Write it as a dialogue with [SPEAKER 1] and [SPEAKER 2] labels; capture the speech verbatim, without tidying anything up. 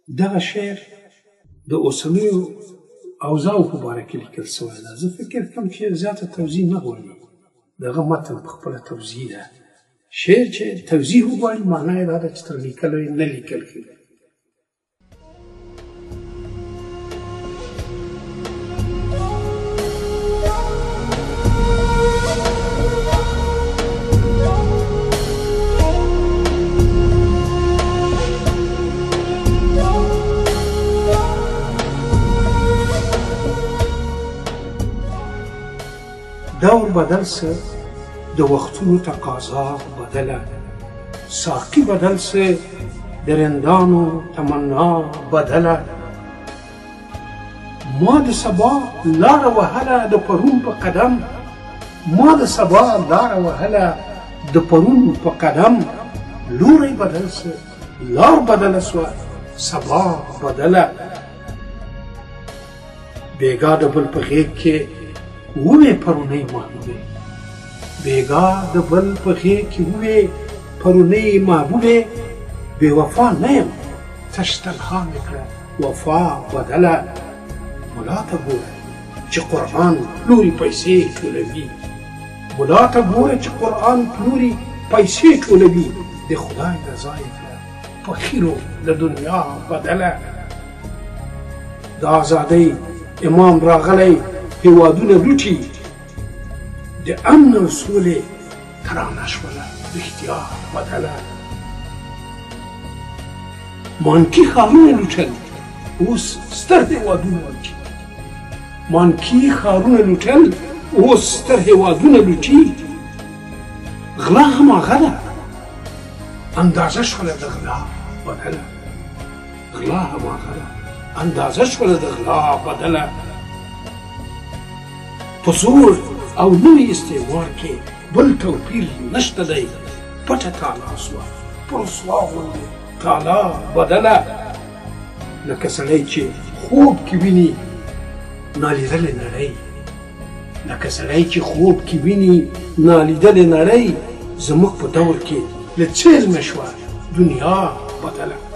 [SPEAKER 1] دغه شعر د اوسنیو اوضاعو په باره کې لیکل سوی ده. زه فکر کوم چې زیاته توضیح نه غواړي، دغه متن په خپله توضیح ده. شعر چې توضیح وغواړي معنا یې دا ده چې تر لیکلو یې نه لیکل ښه ده. دور بدل سه د وختونو تقاضا بدله، ساقي بدل سه د رندانو تمنا بدله. ما د سبا لاره وهله د پرون په قدم، ما د سبا لاره وهله د پرون په قدم. لوری بدل سه لار بدله سوه سبا بدله. بېګا د بل په غېږ کې ووې پرونۍ محبوبې، بېګا د بل په غېږ کې ووې پرونۍ محبوبې. بې وفا نه یم تش تنها مې کړه وفا بدله. ملا ته ګوره چې قرآن پلوري پیسې ټولوي، ملا ته ګوره چې قرآن پلوري پیسې ټولوي. د خدای رضا یې کړه په خیرو د دنیا بدله. د ازادۍ امام راغلی هیوادونه لوټي، د امن او سولې ترانه شوله رښتیا بدله. مانکي ښارونه لوټل اوس ستر هیوادونه لوټي، مانکي ښارونه لوټل اوس ستر هیوادونه لوټي. غلا هماغه ده اندازه شوله د غلا بدله، غلا هماغه ده اندازه شوله د غلا بدله. په زور او نوي استعمار کې بل توپیر نشته دی. پټه تالا سوه پر رسوا غوندې تالا بدله. لکه سړی چې خوب کې ویني نالیدلې نړۍ، لکه سړی چې خوب کې ویني نالیدلې نړۍ. زموږ په دور کې له څه علمه شوه دنیا بدله.